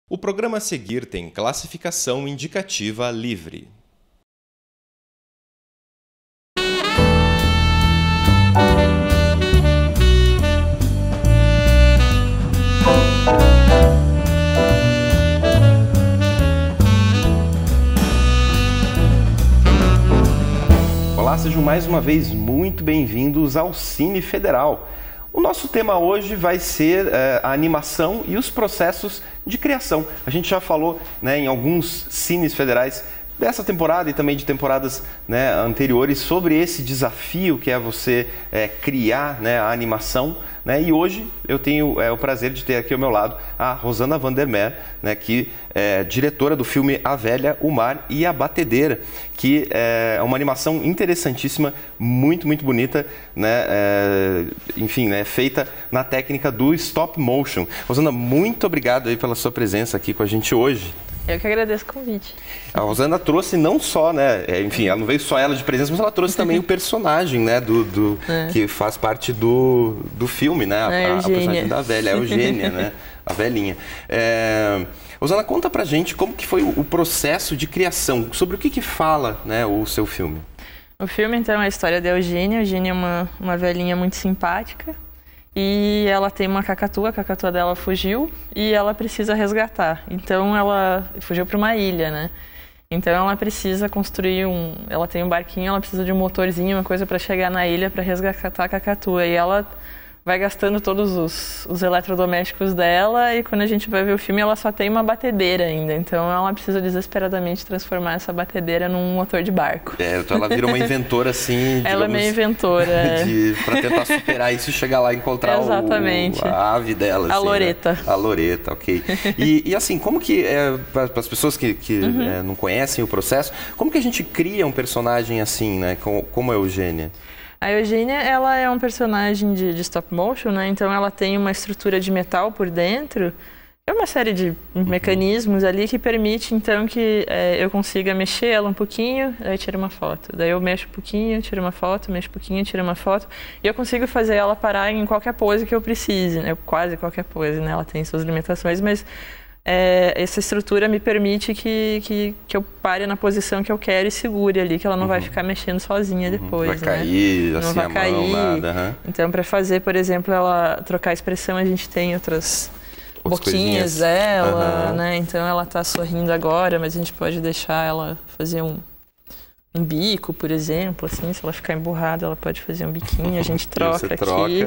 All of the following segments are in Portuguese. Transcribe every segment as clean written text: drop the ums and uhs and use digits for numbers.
O programa a seguir tem classificação indicativa livre. Olá, sejam mais uma vez muito bem-vindos ao Cine Federal. O nosso tema hoje vai ser a animação e os processos de criação. A gente já falou, em alguns cines federais dessa temporada e também de temporadas anteriores sobre esse desafio que é você criar a animação. E hoje eu tenho o prazer de ter aqui ao meu lado a Rosana Vandermeer, que é diretora do filme A Velha, o Mar e a Batedeira, que é uma animação interessantíssima, muito bonita, feita na técnica do stop motion. Rosana, muito obrigado aí pela sua presença aqui com a gente hoje. Eu que agradeço o convite. A Rosana trouxe não só, ela não veio só ela de presença, mas ela trouxe também o personagem, que faz parte do filme, a personagem da velha, a Eugênia, a velhinha. Rosana, conta pra gente como que foi o processo de criação, sobre o que fala o seu filme. O filme, então, é a história da Eugênia. A Eugênia é uma velhinha muito simpática. E ela tem uma cacatua, a cacatua dela fugiu e ela precisa resgatar. Então ela fugiu para uma ilha, Então ela precisa construir ela tem um barquinho, ela precisa de um motorzinho, uma coisa para chegar na ilha para resgatar a cacatua. E ela vai gastando todos os eletrodomésticos dela e quando a gente vai ver o filme ela só tem uma batedeira ainda. Então ela precisa desesperadamente transformar essa batedeira num motor de barco. Então ela vira uma inventora assim, ela é meio inventora. Para tentar superar isso e chegar lá e encontrar a ave dela. A Loreta. A Loreta, ok. E assim, como que, para as pessoas que não conhecem o processo, como que a gente cria um personagem assim, como a Eugênia? A Eugênia, ela é um personagem de stop motion, Então ela tem uma estrutura de metal por dentro. É uma série de mecanismos ali que permite, então, que eu consiga mexer ela um pouquinho, aí tiro uma foto. Daí eu mexo um pouquinho, tiro uma foto, mexo um pouquinho, tiro uma foto. E eu consigo fazer ela parar em qualquer pose que eu precise, Quase qualquer pose, Ela tem suas limitações, mas essa estrutura me permite que eu pare na posição que eu quero e segure ali, que ela não vai ficar mexendo sozinha depois, Vai cair, não assim, vai a cair. mão, nada. Então, para fazer, por exemplo, ela trocar a expressão, a gente tem outras boquinhas dela, Então, ela tá sorrindo agora, mas a gente pode deixar ela fazer um bico, por exemplo, assim, se ela ficar emburrada, ela pode fazer um biquinho, a gente troca aqui.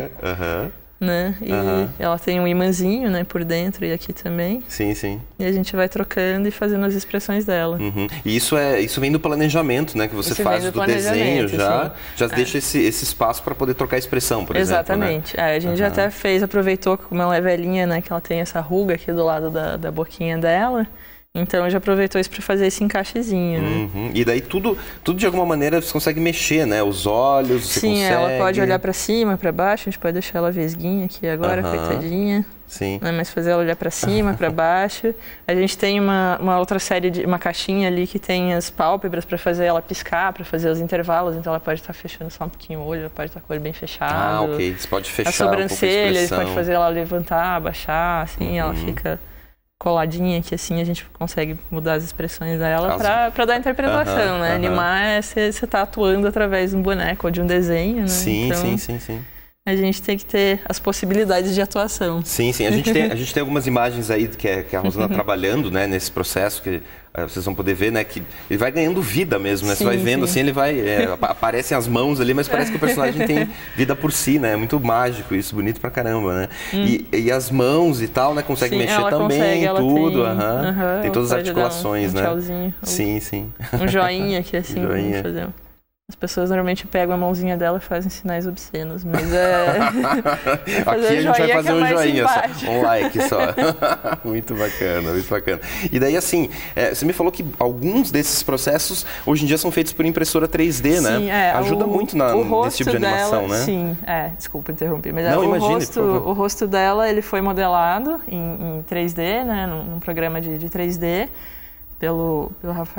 E ela tem um imãzinho, por dentro e aqui também. Sim. E a gente vai trocando e fazendo as expressões dela. E isso vem do planejamento, que você faz do desenho já deixa esse espaço para poder trocar a expressão, por exemplo. Exatamente. A gente já até aproveitou, como ela é velhinha, que ela tem essa ruga aqui do lado da boquinha dela. Então, já aproveitou isso para fazer esse encaixezinho, E daí tudo de alguma maneira você consegue mexer, Os olhos, você consegue... Sim, ela pode olhar para cima, para baixo, a gente pode deixar ela vesguinha aqui agora, coitadinha. Sim. Mas fazer ela olhar para cima, para baixo. A gente tem uma outra série uma caixinha ali que tem as pálpebras para fazer ela piscar, para fazer os intervalos. Então, ela pode estar fechando só um pouquinho o olho, ela pode estar com o olho bem fechado. Ok. Você pode fechar a sobrancelha, a você pode fazer ela levantar, abaixar, assim, ela fica coladinha, que assim a gente consegue mudar as expressões dela para dar interpretação, Animar é você tá atuando através de um boneco ou de um desenho, Sim, então, sim. A gente tem que ter as possibilidades de atuação. Sim. A gente tem algumas imagens aí que a Rosana trabalhando, nesse processo que vocês vão poder ver, que ele vai ganhando vida mesmo, Você vai vendo assim, ele vai... aparecem as mãos ali, mas parece que o personagem tem vida por si, É muito mágico isso, bonito pra caramba, E as mãos e tal, Consegue mexer também, ela tudo, tem todas as articulações, um tchauzinho, Sim. Um joinha aqui, assim, vamos fazer. As pessoas normalmente pegam a mãozinha dela e fazem sinais obscenos, mas aqui a gente vai fazer um joinha só, um like só. Muito bacana. E daí, assim, você me falou que alguns desses processos hoje em dia são feitos por impressora 3D, Sim, ajuda muito nesse tipo de animação, dela, Sim, desculpa interromper, mas não, imagine, por favor. O rosto dela ele foi modelado em 3D, num programa de 3D. pelo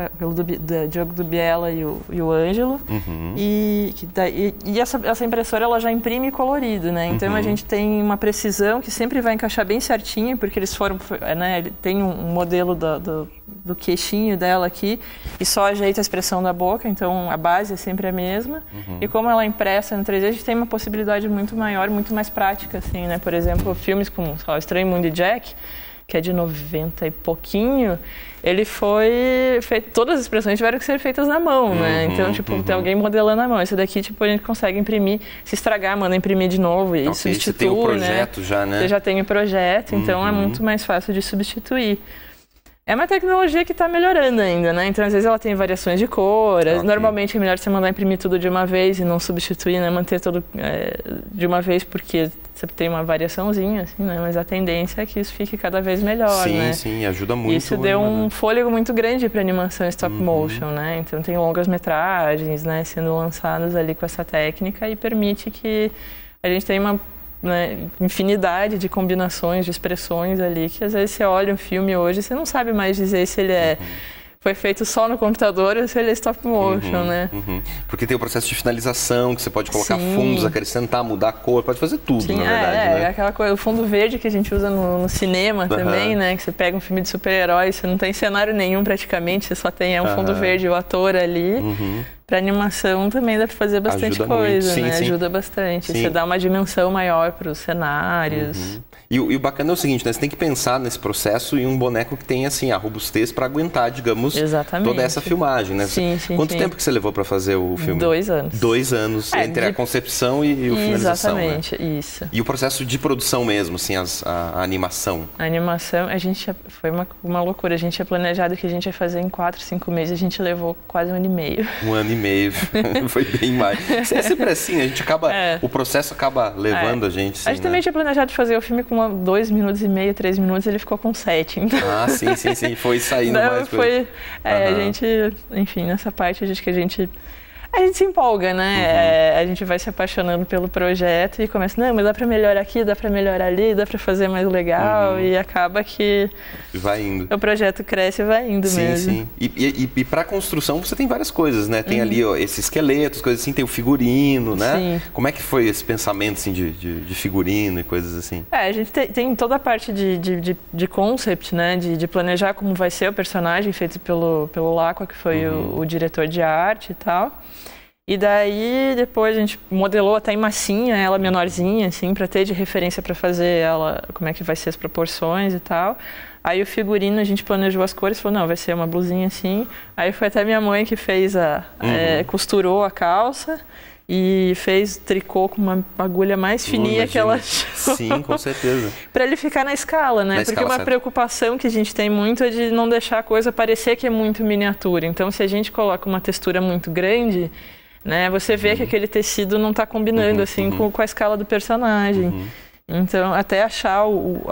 Diogo Dubiela e o Ângelo. E essa impressora ela já imprime colorido, né? Então a gente tem uma precisão que sempre vai encaixar bem certinho, porque eles foram, né? Ele tem um modelo do queixinho dela aqui e só ajeita a expressão da boca, então a base é sempre a mesma. E como ela é impressa no 3D, a gente tem uma possibilidade muito maior, muito mais prática, assim, né? Por exemplo, filmes como Estranho Mundo de Jack, que é de 90 e pouquinho, ele foi feito, todas as expressões tiveram que ser feitas na mão, né? Então, tipo, tem alguém modelando na mão. Esse daqui, tipo, a gente consegue imprimir, se estragar, manda imprimir de novo e substitui, você tem o projeto, né? já, né? Você já tem o projeto, então é muito mais fácil de substituir. É uma tecnologia que está melhorando ainda, né? Então, às vezes ela tem variações de cor. Normalmente é melhor você mandar imprimir tudo de uma vez e não substituir, né? Manter tudo de uma vez, porque você tem uma variaçãozinha, assim, né? Mas a tendência é que isso fique cada vez melhor, né? Sim, ajuda muito. Isso deu um fôlego muito grande para animação stop motion, né? Então tem longas metragens, né? Sendo lançadas ali com essa técnica e permite que a gente tenha uma infinidade de combinações, de expressões ali, que às vezes você olha um filme hoje e você não sabe mais dizer se ele foi feito só no computador ou se ele é stop motion, né? Porque tem o processo de finalização, que você pode colocar fundos, acrescentar, mudar a cor, pode fazer tudo, na verdade, né? Aquela coisa, o fundo verde que a gente usa no cinema também, né? Que você pega um filme de super-herói, você não tem cenário nenhum praticamente, você só tem um fundo verde e o ator ali. Para animação também dá para fazer bastante coisa, né? Ajuda bastante. Você dá uma dimensão maior para os cenários. E o bacana é o seguinte, né? Você tem que pensar nesse processo em um boneco que tenha, assim, a robustez para aguentar, digamos, toda essa filmagem, né? Quanto tempo que você levou para fazer o filme? 2 anos. 2 anos, entre a concepção e o finalização, exatamente, né? Isso. E o processo de produção mesmo, assim, a animação? A animação, foi uma loucura. A gente tinha planejado que a gente ia fazer em 4, 5 meses, a gente levou quase 1 ano e meio. 1 ano e meio, foi bem mais. É sempre assim, a gente acaba, o processo acaba levando a gente. Sim, a gente também tinha planejado fazer o filme com 2 minutos e meio, 3 minutos, ele ficou com 7. Então... sim, foi saindo mais coisa. A gente, enfim, nessa parte, a gente se empolga, né? A gente vai se apaixonando pelo projeto e começa, não, mas dá para melhorar aqui, dá para melhorar ali, dá para fazer mais legal e acaba que vai indo. O projeto cresce e vai indo mesmo. Sim. E para construção você tem várias coisas, né? Tem ali esses esqueletos, coisas assim, tem o figurino, né? Sim. Como é que foi esse pensamento assim, de figurino e coisas assim? A gente tem toda a parte de concept, né? De planejar como vai ser o personagem, feito pelo Lacqua, que foi o diretor de arte e tal. E daí, depois a gente modelou até em massinha, ela menorzinha, assim, para ter de referência para fazer ela, como é que vai ser as proporções e tal. Aí o figurino, a gente planejou as cores, falou, não, vai ser uma blusinha assim. Aí foi até minha mãe que fez costurou a calça e fez tricô com uma agulha mais fininha que ela achou. Sim, com certeza. Para ele ficar na escala, né? Porque uma preocupação que a gente tem muito é de não deixar a coisa parecer que é muito miniatura. Então, se a gente coloca uma textura muito grande, né, você vê que aquele tecido não está combinando assim com a escala do personagem. Então, até achar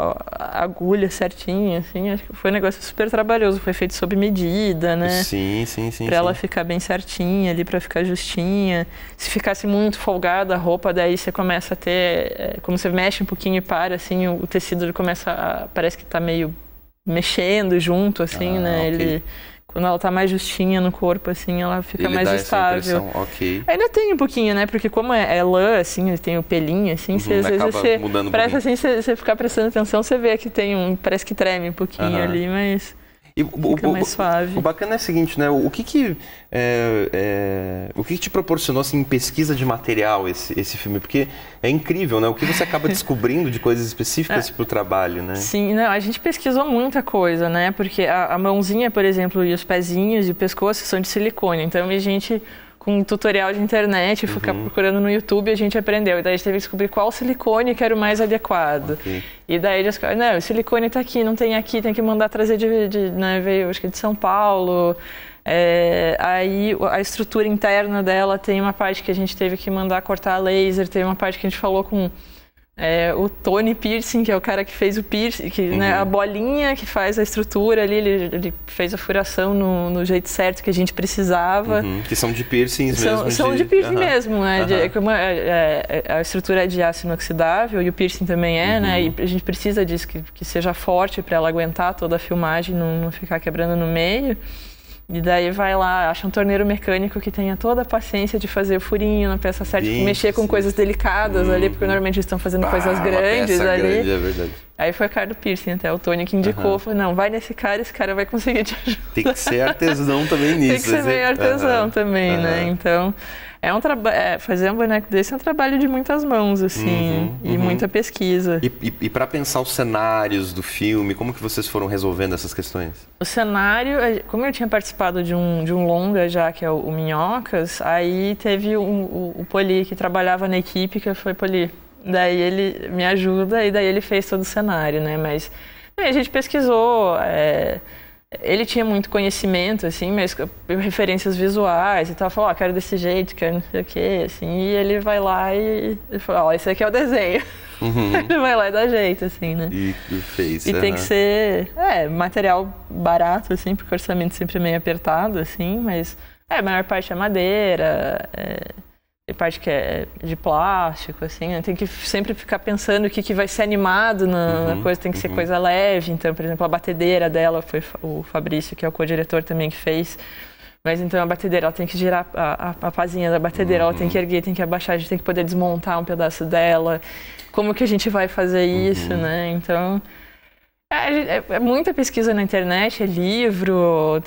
a agulha certinha, assim, acho que foi um negócio super trabalhoso. Foi feito sob medida, né? Sim. Para ela ficar bem certinha ali, para ficar justinha. Se ficasse muito folgada a roupa, daí você começa a ter... como você mexe um pouquinho e para, assim, o tecido começa parece que está meio mexendo junto, assim, né? Okay. Quando ela tá mais justinha no corpo, assim, ela fica mais estável. Ainda tem um pouquinho, né? Porque como é lã, assim, ele tem o pelinho, assim, às vezes você... Parece assim, você ficar prestando atenção, você vê que tem parece que treme um pouquinho ali, mas... Fica mais suave. O bacana é o seguinte, né? O que te proporcionou assim, em pesquisa de material esse filme? Porque é incrível, né? O que você acaba descobrindo de coisas específicas para o trabalho, né? Sim, não, a gente pesquisou muita coisa, né? Porque a mãozinha, por exemplo, e os pezinhos e o pescoço são de silicone. Então a gente, com um tutorial de internet, ficar procurando no YouTube, a gente aprendeu. E daí a gente teve que descobrir qual silicone que era o mais adequado. E daí eles falaram, não, o silicone está aqui, não tem aqui, tem que mandar trazer né, veio, acho que de São Paulo. Aí a estrutura interna dela tem uma parte que a gente teve que mandar cortar a laser, tem uma parte que a gente falou com O Tony Piercing, que é o cara que fez o piercing, que, né, a bolinha que faz a estrutura ali, ele fez a furação no jeito certo que a gente precisava. Que são de piercings mesmo? São de piercing mesmo, né? A estrutura é de aço inoxidável e o piercing também é, né? E a gente precisa disso, que seja forte para ela aguentar toda a filmagem, não ficar quebrando no meio. E daí vai lá, acha um torneiro mecânico que tenha toda a paciência de fazer o furinho na peça certa, mexer com coisas delicadas ali, porque normalmente eles estão fazendo coisas grandes ali. Grande, é verdade. Aí foi a cara do piercing até, o Tony que indicou, falou, não, vai nesse cara, esse cara vai conseguir te ajudar. Tem que ser artesão também nisso. Tem que ser meio artesão também, né? Então, fazer um boneco desse é um trabalho de muitas mãos, assim, e muita pesquisa. E para pensar os cenários do filme, como que vocês foram resolvendo essas questões? O cenário, como eu tinha participado de um longa já, que é o Minhocas, aí teve o Poli que trabalhava na equipe, que foi Poli. Daí ele me ajuda e daí ele fez todo o cenário, né? Mas a gente pesquisou, ele tinha muito conhecimento, assim, mas referências visuais e tal, falou, quero desse jeito, quero não sei o quê, assim, e ele vai lá e fala, esse aqui é o desenho. Ele vai lá e dá jeito, assim, né? E fez. E tem que ser, material barato, assim, porque o orçamento sempre é meio apertado, assim, mas a maior parte é madeira, tem parte que é de plástico, assim, né? Tem que sempre ficar pensando o que vai ser animado na coisa, tem que ser coisa leve. Então, por exemplo, a batedeira dela foi o Fabrício, que é o co-diretor também, que fez. Mas então a batedeira, ela tem que girar a pazinha da batedeira, ela tem que erguer, tem que abaixar, a gente tem que poder desmontar um pedaço dela. Como que a gente vai fazer isso, né? Então... É muita pesquisa na internet, é livro,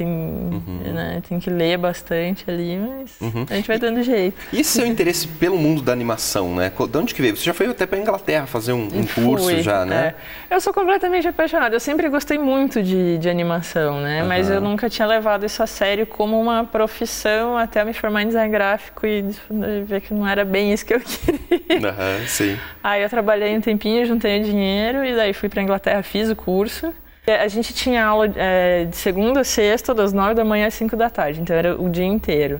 né, tem que ler bastante ali, mas a gente vai dando jeito. E esse seu interesse pelo mundo da animação, né? De onde que veio? Você já foi até para a Inglaterra fazer um curso já, né? Eu sou completamente apaixonada, eu sempre gostei muito de animação, né? Mas eu nunca tinha levado isso a sério como uma profissão até me formar em design gráfico e ver que não era bem isso que eu queria. Sim. Aí eu trabalhei um tempinho, juntei o dinheiro e daí fui para a Inglaterra, fiz o curso. A gente tinha aula de segunda a sexta, das 9 da manhã às 5 da tarde, então era o dia inteiro.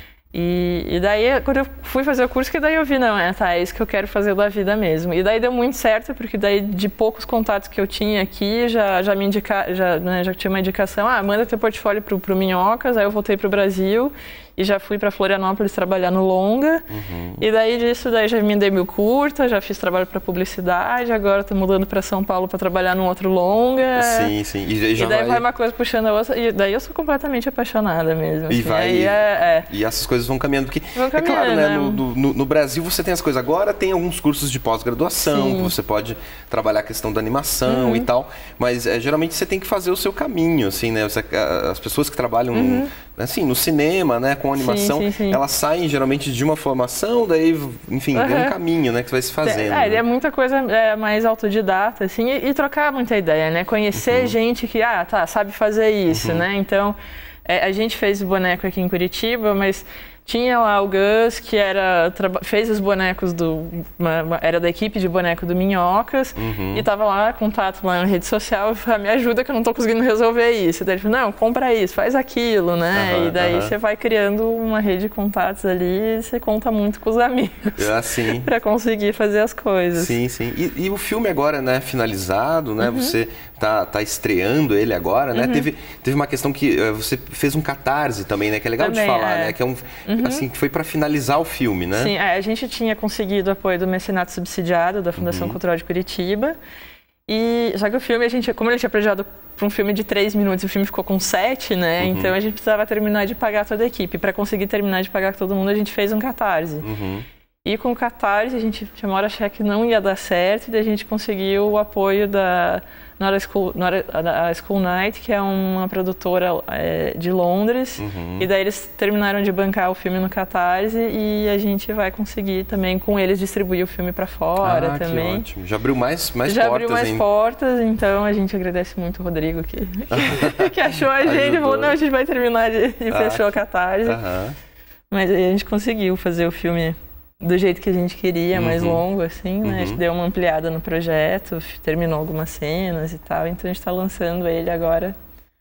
E daí, quando eu fui fazer o curso, que daí eu vi, não, é isso que eu quero fazer da vida mesmo. E daí deu muito certo, porque daí de poucos contatos que eu tinha aqui, já me indicaram, já tinha uma indicação, manda teu portfólio pro Minhocas, aí eu voltei pro Brasil e já fui para Florianópolis trabalhar no longa. E daí disso, já emendei meu curta, já fiz trabalho para publicidade, agora estou mudando para São Paulo para trabalhar num outro longa. Sim. E daí vai uma coisa puxando a outra, e daí eu sou completamente apaixonada mesmo. E assim. E essas coisas vão caminhando, porque é claro, né? No Brasil você tem as coisas, agora tem alguns cursos de pós-graduação, que você pode trabalhar a questão da animação e tal, mas geralmente você tem que fazer o seu caminho, assim, né? As pessoas que trabalham assim, no cinema, né, com animação, elas saem geralmente de uma formação, daí, enfim, tem um caminho, né, que você vai se fazendo. É muita coisa mais autodidata, assim, e trocar muita ideia, né, conhecer gente que, sabe fazer isso, né, então, a gente fez o boneco aqui em Curitiba, mas tinha lá o Gus, que fez os bonecos era da equipe de boneco do Minhocas, e tava lá, contato lá na rede social, e falou, me ajuda que eu não tô conseguindo resolver isso. Daí ele falou, não, compra isso, faz aquilo, né? E daí você vai criando uma rede de contatos ali e você conta muito com os amigos para conseguir fazer as coisas. Sim. E o filme agora, né, finalizado, né? Você tá estreando ele agora, né? Teve uma questão que você fez um catarse também, né? Que é legal de falar, né? Que é assim, que foi para finalizar o filme, né? Sim, a gente tinha conseguido o apoio do mecenato subsidiado da Fundação Cultural de Curitiba. E só que o filme, como ele tinha planejado para um filme de 3 minutos, o filme ficou com 7, né? Então a gente precisava terminar de pagar toda a equipe. Para conseguir terminar de pagar todo mundo, a gente fez um catarse. E com o catarse, a gente tinha uma hora achar que não ia dar certo, e daí a gente conseguiu o apoio da School Night, que é uma produtora de Londres, e daí eles terminaram de bancar o filme no Catarse e a gente vai conseguir também com eles distribuir o filme para fora também. Que ótimo. Já abriu mais portas. Já abriu mais portas, então a gente agradece muito o Rodrigo que achou a gente e falou, não, a gente vai terminar e fechou o Catarse. Mas aí a gente conseguiu fazer o filme do jeito que a gente queria, mais longo, assim, né? A gente deu uma ampliada no projeto, terminou algumas cenas e tal, então a gente está lançando ele agora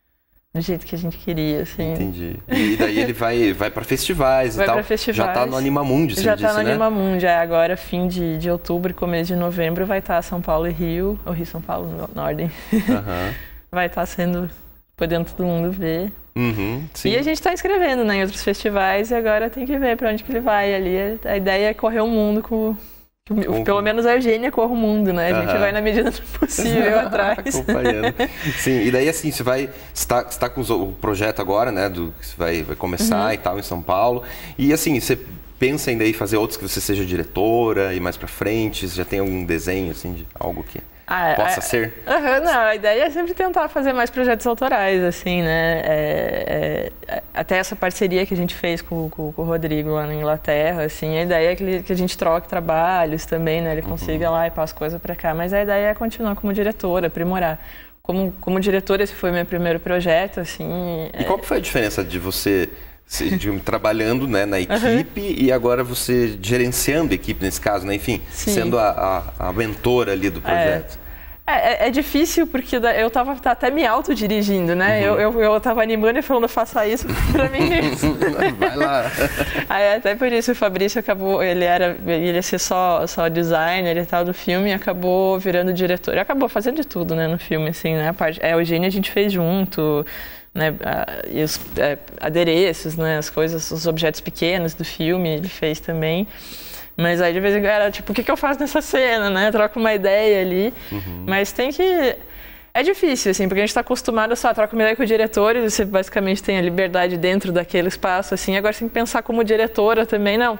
do jeito que a gente queria, assim. Entendi. E daí ele vai para festivais e tal. Pra festivais. Já tá no Animamundi, você já disse, tá no né? Animamundi. Agora, fim de outubro e começo de novembro, vai estar São Paulo e Rio. Ou Rio e São Paulo, na ordem. Vai estar podendo todo mundo ver. Sim. E a gente está inscrevendo, né, em outros festivais e agora tem que ver para onde que ele vai ali. A ideia é correr o mundo pelo menos a Eugênia corre o mundo, né? A gente vai na medida do possível atrás. Acompanhando. Sim, e daí assim, você está com o projeto agora, né, que você vai começar e tal em São Paulo. E assim, você pensa ainda em fazer outros que você seja diretora e mais pra frente? Você já tem algum desenho, assim, de algo que possa ser? Não, a ideia é sempre tentar fazer mais projetos autorais, assim, né? Até essa parceria que a gente fez com o Rodrigo lá na Inglaterra, assim, a ideia é que a gente troque trabalhos também, né? Ele consiga lá e passe coisa pra cá, mas a ideia é continuar como diretora, aprimorar. Como diretora, esse foi meu primeiro projeto, assim... E qual que foi a diferença de você... trabalhando, né, na equipe e agora você gerenciando a equipe nesse caso, né? Enfim, sendo a mentora ali do projeto. É difícil porque eu tava até me autodirigindo, né? Eu tava animando e falando, faça isso pra mim mesmo. Vai lá. Aí, até por isso o Fabrício acabou, ele ia ser só designer e tal do filme e acabou virando diretor. Ele acabou fazendo de tudo, né, no filme, assim, né? A Eugênia a gente fez junto, né, e os adereços, né, as coisas, os objetos pequenos do filme ele fez também. Mas aí de vez em quando era tipo, o que eu faço nessa cena, né? Troca uma ideia ali. Mas tem que... É difícil, assim, porque a gente está acostumado a trocar uma ideia com o diretor e você basicamente tem a liberdade dentro daquele espaço, assim. Agora você tem que pensar como diretora também. Não,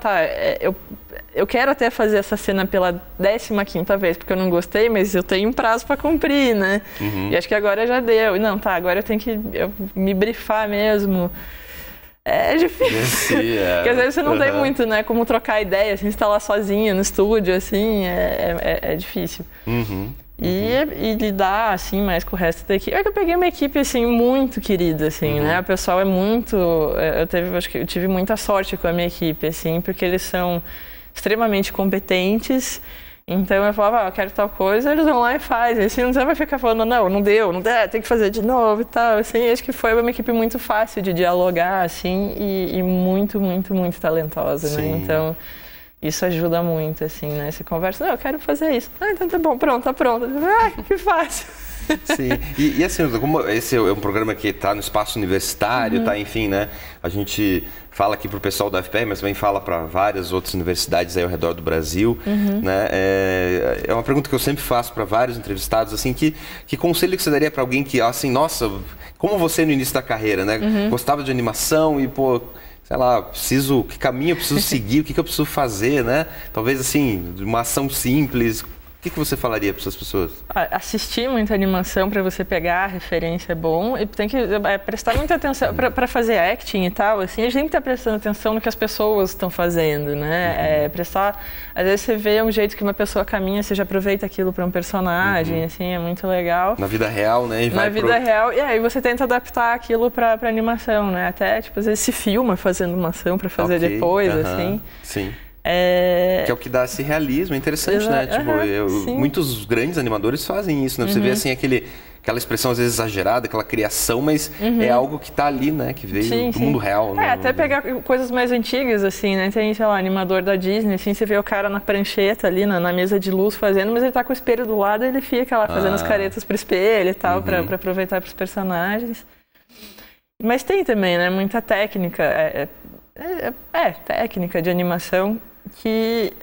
eu quero até fazer essa cena pela 15ª vez, porque eu não gostei, mas eu tenho um prazo para cumprir, né? E acho que agora já deu. Não, agora eu tenho que me brifar mesmo. É difícil, porque às vezes você não tem muito, né, como trocar ideia, assim, instalar sozinha no estúdio, assim, é difícil. E lidar, assim, mais com o resto da equipe. É que eu peguei uma equipe, assim, muito querida, assim, né, o pessoal é muito... acho que eu tive muita sorte com a minha equipe, assim, porque eles são extremamente competentes. Então eu falava, eu quero tal coisa, eles vão lá e fazem. Assim, não vai ficar falando, não deu, tem que fazer de novo e tal. Assim, acho que foi uma equipe muito fácil de dialogar, assim, e muito, muito, muito talentosa, né? Então, isso ajuda muito, assim, né? Você conversa, eu quero fazer isso. Então tá bom, pronto, tá pronto. Que fácil. Sim, e assim, como esse é um programa que está no espaço universitário, tá, enfim, né? A gente fala aqui para o pessoal da UFPR, mas também fala para várias outras universidades aí ao redor do Brasil, né? É uma pergunta que eu sempre faço para vários entrevistados, assim, que conselho que você daria para alguém que, assim, nossa, como você no início da carreira, né? Gostava de animação e, pô, sei lá, que caminho eu preciso seguir, o que eu preciso fazer, né? Talvez, assim, uma ação simples. O que você falaria para essas pessoas? Assistir muita animação para você pegar a referência é bom e tem que prestar muita atenção para fazer acting e tal, assim, a gente tem que estar prestando atenção no que as pessoas estão fazendo, né? Às vezes você vê um jeito que uma pessoa caminha, você já aproveita aquilo para um personagem, assim, é muito legal. Na vida real, né? Real, e aí você tenta adaptar aquilo para animação, né? Até, tipo, às vezes se filma fazendo uma ação para fazer depois, assim. Sim. Que é o que dá esse realismo, é interessante, né? Tipo, muitos grandes animadores fazem isso, né? Você vê assim aquela expressão às vezes exagerada, aquela criação, mas é algo que tá ali, né? Que veio do mundo real. Né? Até pegar coisas mais antigas, assim, né? Tem, sei lá, animador da Disney, assim, você vê o cara na prancheta ali, na mesa de luz fazendo, mas ele tá com o espelho do lado e ele fica lá fazendo as caretas pro espelho e tal, pra aproveitar pros personagens. Mas tem também, né? Muita técnica, técnica de animação que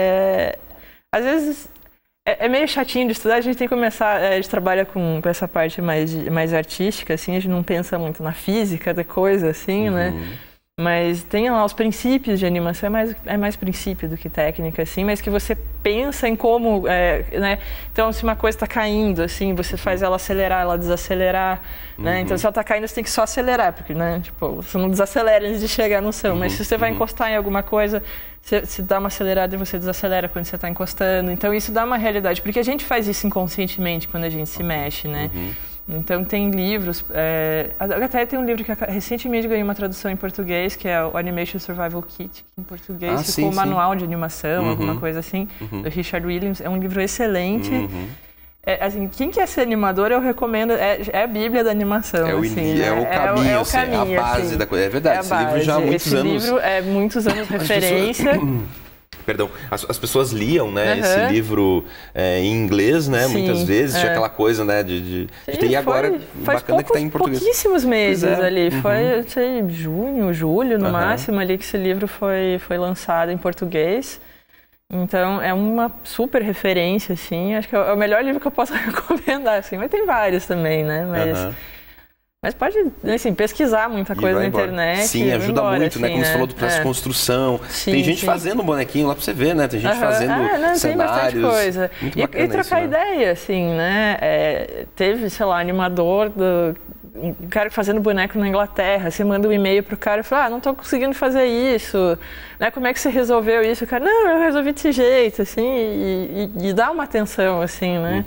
às vezes é meio chatinho de estudar, a gente tem que começar, a gente trabalha com essa parte mais artística, assim, a gente não pensa muito na física da coisa, assim, né? Mas tem lá os princípios de animação, é mais princípio do que técnica, assim, mas que você pensa em como, né? Então, se uma coisa está caindo, assim, você faz ela acelerar, ela desacelerar, né? Então, se ela está caindo, você tem que só acelerar, porque, né? Tipo, você não desacelera antes de chegar no chão, mas se você vai encostar em alguma coisa, você dá uma acelerada e você desacelera quando você está encostando. Então, isso dá uma realidade, porque a gente faz isso inconscientemente quando a gente se mexe, né? Então, tem livros, até tem um livro que recentemente ganhou uma tradução em português, que é o Animation Survival Kit, que em português ficou um manual de animação, alguma coisa assim, do Richard Williams. É um livro excelente. Assim, quem quer ser animador, eu recomendo, é a Bíblia da animação. É o, assim, é o caminho, assim, caminho, é a base assim, da coisa. É verdade, esse livro já há muitos anos... Esse livro é muitos anos referência. Perdão, as pessoas liam, né, esse livro em inglês, né, Sim, muitas vezes, tinha aquela coisa, né, de ter, e agora, bacana que está em português. Pouquíssimos meses ali, foi, sei, junho, julho, no máximo, ali que esse livro foi lançado em português. Então, é uma super referência, assim, acho que é o melhor livro que eu posso recomendar, assim, mas tem vários também, né, mas pode, assim, pesquisar muita coisa na internet. Sim, ajuda muito, assim, né? Como você falou do processo de construção. Tem gente fazendo um bonequinho lá pra você ver, né? Tem gente fazendo cenários. Tem bastante coisa. E trocar ideia, assim, né? Teve, sei lá, animador um cara fazendo boneco na Inglaterra, você manda um e-mail pro cara e fala, não tô conseguindo fazer isso, né? Como é que você resolveu isso? O cara, não, eu resolvi desse jeito, assim, e dá uma atenção, assim, né?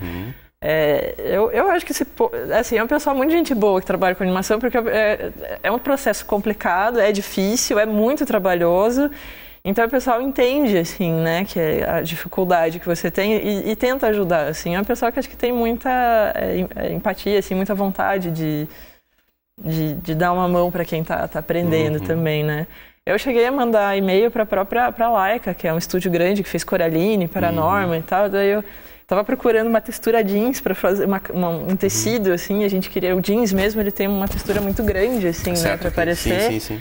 Eu acho que assim, é um pessoal muito gente boa que trabalha com animação, porque é um processo complicado, é difícil, é muito trabalhoso. Então o pessoal entende, assim, né, que é a dificuldade que você tem e tenta ajudar, assim. É um pessoal que acho que tem muita empatia, assim, muita vontade de dar uma mão para quem tá aprendendo também, né. Eu cheguei a mandar e-mail para a Laika, que é um estúdio grande que fez Coraline, Paranormal e tal, daí eu tava procurando uma textura jeans para fazer um tecido, assim, a gente queria... O jeans mesmo, ele tem uma textura muito grande, assim, né, para aparecer. Sim.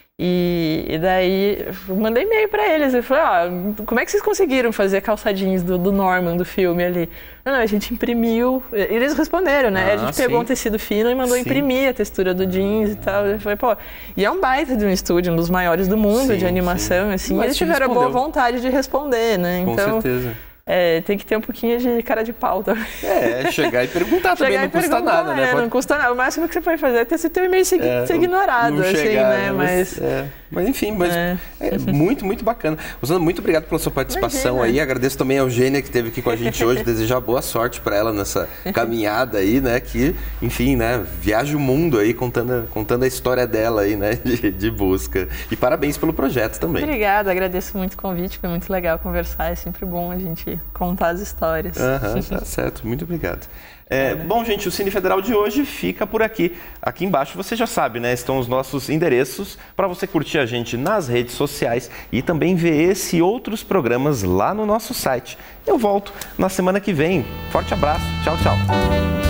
E daí, eu mandei e-mail para eles, eu falei, como é que vocês conseguiram fazer a calça jeans do Norman, do filme ali? Não, a gente imprimiu, eles responderam, né, a gente pegou um tecido fino e mandou imprimir a textura do jeans e tal. Eu falei, e é um baita de um estúdio, um dos maiores do mundo de animação, assim, eles tiveram a boa vontade de responder, né, então... Com certeza. Tem que ter um pouquinho de cara de pau também. Chegar e perguntar também, não custa nada, né? Não custa nada. O máximo que você pode fazer é ter seu e-mail ser ignorado, assim, né? Mas enfim, muito, muito bacana. Rosana, muito obrigado pela sua participação aí. Agradeço também a Eugênia que esteve aqui com a gente hoje. Desejar boa sorte para ela nessa caminhada aí, né? Que, enfim, né? Viaja o mundo aí contando a história dela aí, né? De busca. E parabéns pelo projeto também. Obrigada, agradeço muito o convite. Foi muito legal conversar. É sempre bom a gente contar as histórias. Tá certo, muito obrigado. Bom, gente, o Cine Federal de hoje fica por aqui. Aqui embaixo você já sabe, né? Estão os nossos endereços para você curtir a gente nas redes sociais e também ver esse e outros programas lá no nosso site. Eu volto na semana que vem. Forte abraço. Tchau, tchau.